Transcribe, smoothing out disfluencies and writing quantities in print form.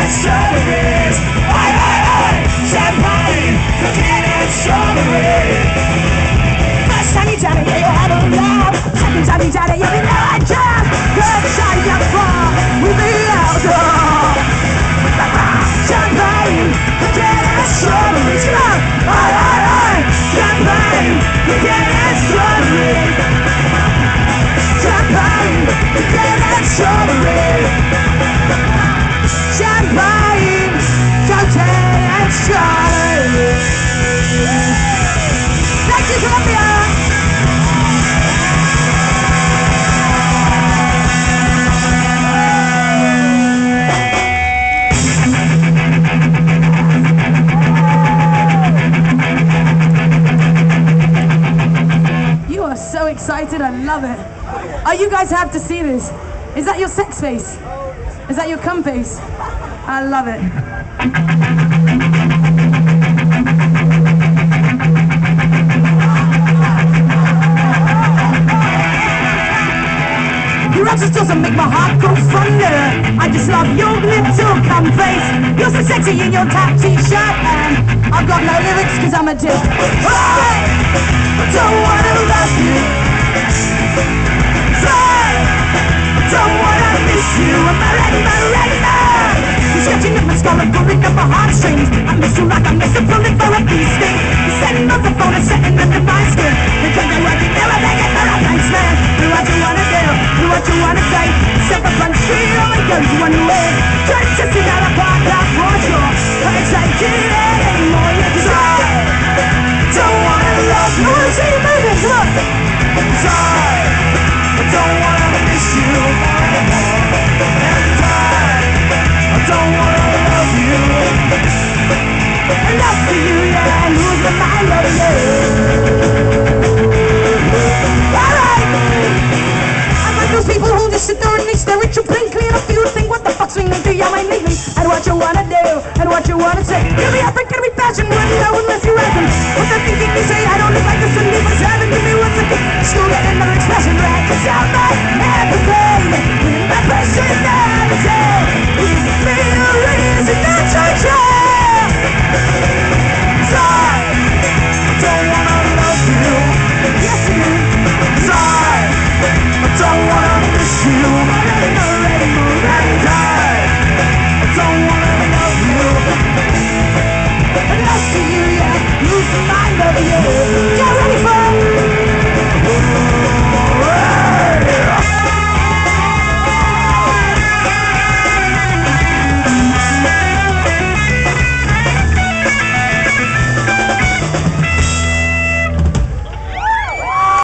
strawberries. Champagne, cooking and strawberries. First time you tried it, yeah, you had a laugh. Second time you tried it, yeah, you know I jam. Third time you're far with the outdoor. Champagne, cooking and strawberries. Come on, champagne, cooking and strawberries. Champagne, cooking and strawberries. Champagne, cocaine and strawberries. Thank you, Columbia. You are so excited, I love it. Oh, you guys have to see this. Is that your sex face? Is that your cum face? I love it. Your accent doesn't make my heart go thunder. I just love your little cum face. You're so sexy in your tap t-shirt, and I've got no lyrics cause I'm a dick. I don't wanna love you. Don't wanna miss you. I'm ready, man. You're scratching up my skull and pulling up my heartstrings. I miss you like I miss a bullet for a bee sting. You're setting up the phone and setting under my skin. Because I'm working there, I'm begging for a thanks, man. Do what you wanna do, do what you wanna say. Step up on the street, all the girls you wanna wear.